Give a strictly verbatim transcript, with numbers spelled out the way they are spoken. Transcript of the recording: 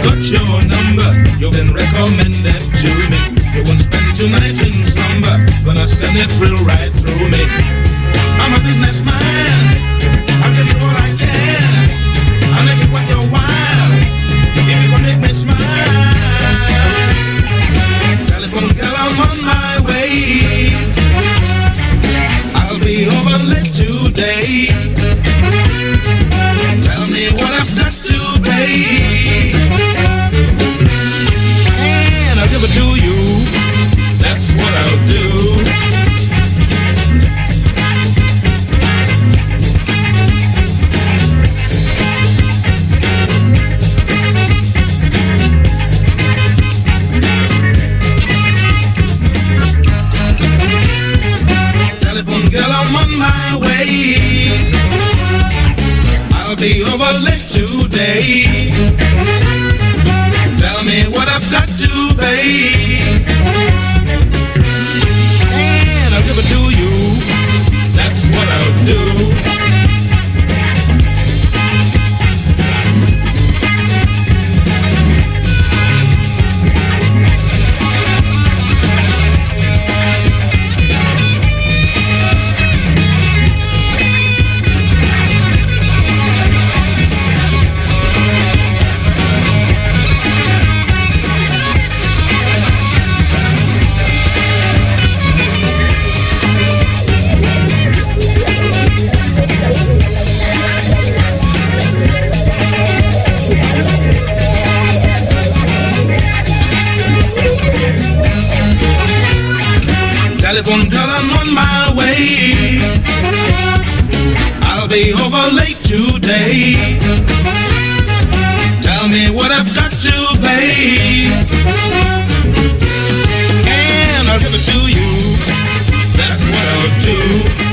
got your number. You've been recommended to me. You won't spend tonight in slumber. Gonna send it through right through me. I'm a businessman. I'll give you all I can. I'll make it worth your while. If you gon' make me smile. Telephone girl, I'm on my way. I'll be over late today. Tell me what I've got to pay, and I'll give it to you. That's what I'll do. Telephone girl, I'm on my way. I'll be over late today. Tell me what I've got to pay, and I'll give it to you. That's what I'll do. Telephone girl, I'm on my way. I'll be over late today. Tell me what I've got to pay, and I'll give it to you. That's what I'll do.